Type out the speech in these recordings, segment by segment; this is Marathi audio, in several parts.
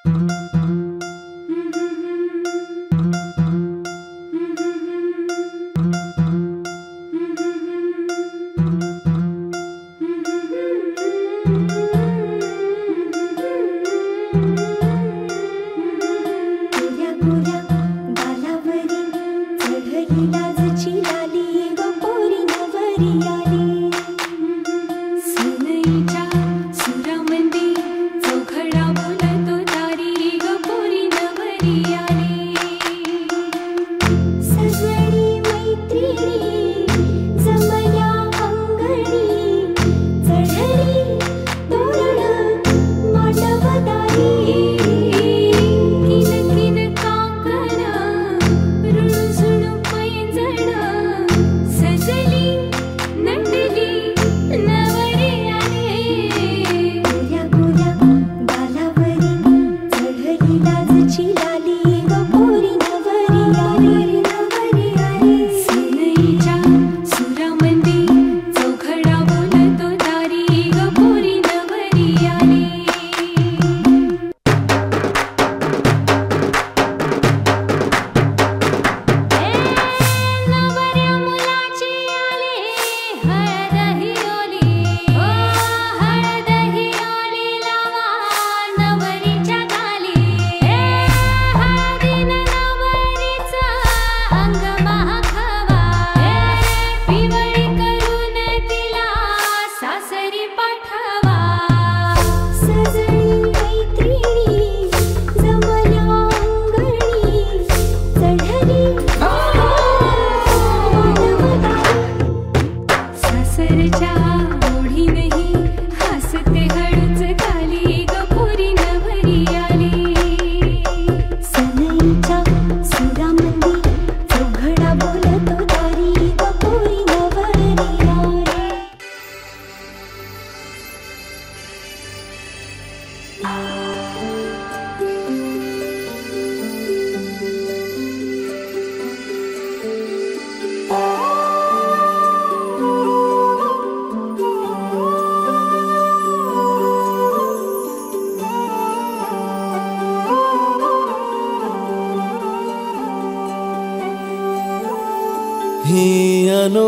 ही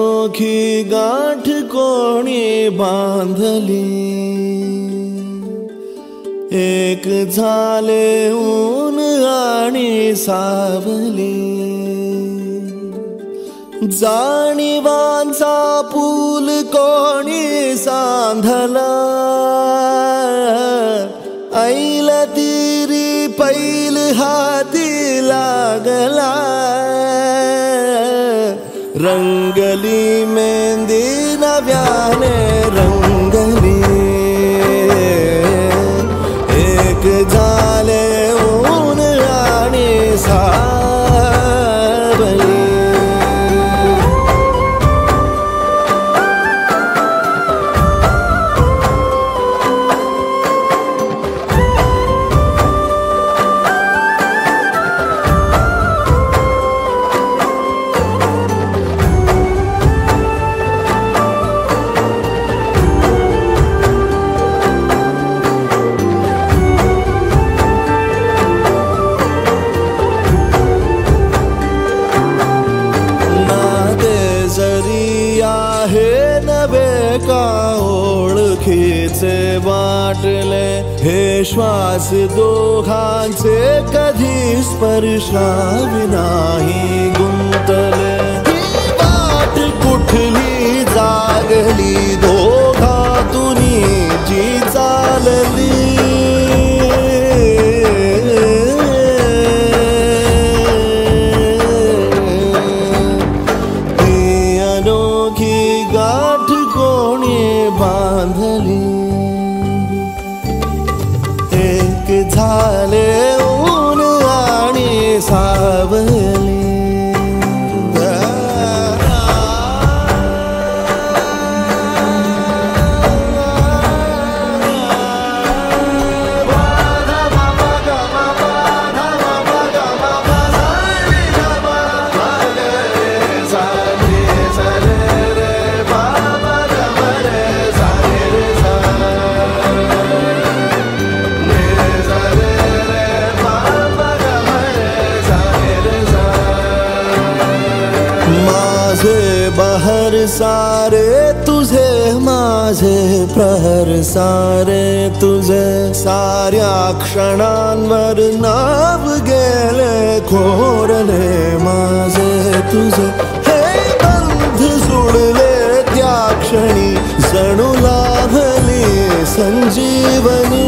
अनोखी गाठ कोणी बांधली, एक झाले ऊन आणि सावली, जाणीवांचा पूल कोणी सांधला, ऐल तिरी पैल हाती लागला, रंगली मेहंदी नव्याने रंगली, एक झाले ऊन आणि सावली. ओळखीचे वाटले हे श्वास दोघांचे कधी स्पर्शाविनाही गुंतले, वाट कुठली जागली दोघातुनी जी चालली, ही अनोखी गाठ कोणी बांधली, एक झाले ऊन आणि सावली. Re सारे तुझे माझे प्रहर सारे तुझे साऱ्या क्षणांवर नाव गेले खोरले माझे तुझे हे बंध जुळले त्या क्षणी जणू लाभली संजीवनी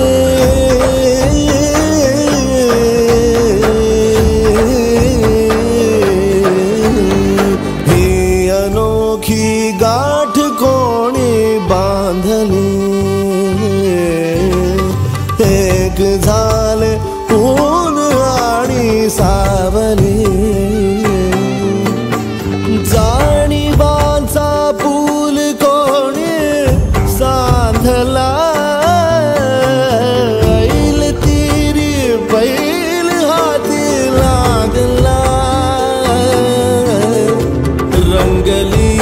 ही गाठ कोणी बांधली एक झाले ऊन आणि सावली जाणीवांचा पूल कोणी सांधला ऐल तिरी बैल हाती लागला रंगली